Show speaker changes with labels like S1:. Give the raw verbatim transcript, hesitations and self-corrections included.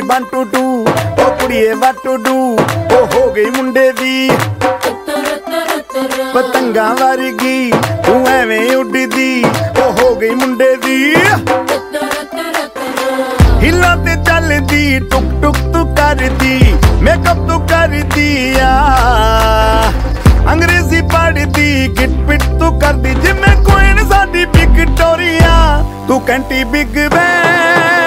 S1: one two two ओ कुड़िए what to do ओ हो गई मुंडे दी पतंगा वर्गी तू एवें उड़दी ओ हो गई मुंडे दी हिला ते चलदी टुक टुक तू करदी मेकअप तू करदी आ अंग्रेजी पढ़दी गिट पिट तू करदी जिमें क्वीन साडी विक्टोरिया तू कैंटी बिग बैन